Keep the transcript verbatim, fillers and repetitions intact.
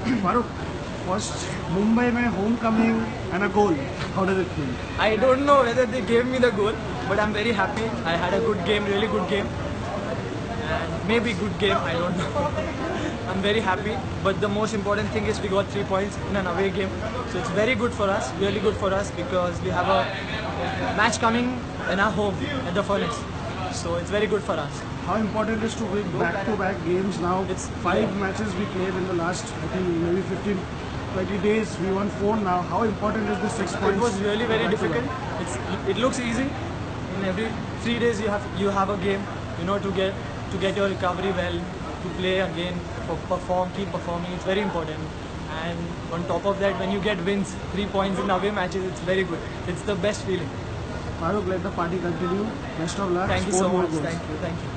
Farukh, first Mumbai mein homecoming and a goal. How does it feel? I don't know whether they gave me the goal, but I'm very happy. I had a good game, really good game. And maybe good game, I don't know. I'm very happy, but the most important thing is we got three points in an away game. So it's very good for us, really good for us, because we have a match coming in our home at the Furnace. So it's very good for us. How important is to win back-to-back games now? It's five matches we played in the last, I think, maybe fifteen, twenty days. We won four now. How important is this six points? It was really very difficult. It's, it looks easy. In every three days you have you have a game, you know, to get to get your recovery well, to play again, perform, keep performing. It's very important. And on top of that, when you get wins, three points in away matches, it's very good. It's the best feeling. Farukh, let the party continue. Best of luck. Thank you so much. Thank you. Thank you.